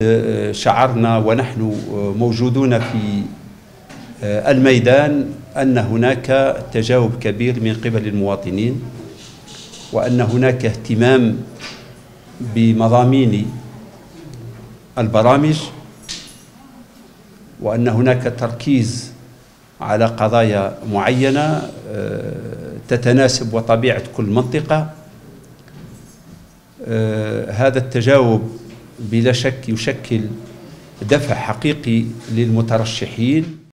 شعرنا ونحن موجودون في الميدان أن هناك تجاوب كبير من قبل المواطنين، وأن هناك اهتمام بمضامين البرامج، وأن هناك تركيز على قضايا معينة تتناسب وطبيعة كل منطقة. هذا التجاوب بلا شك يشكل دفع حقيقي للمترشحين.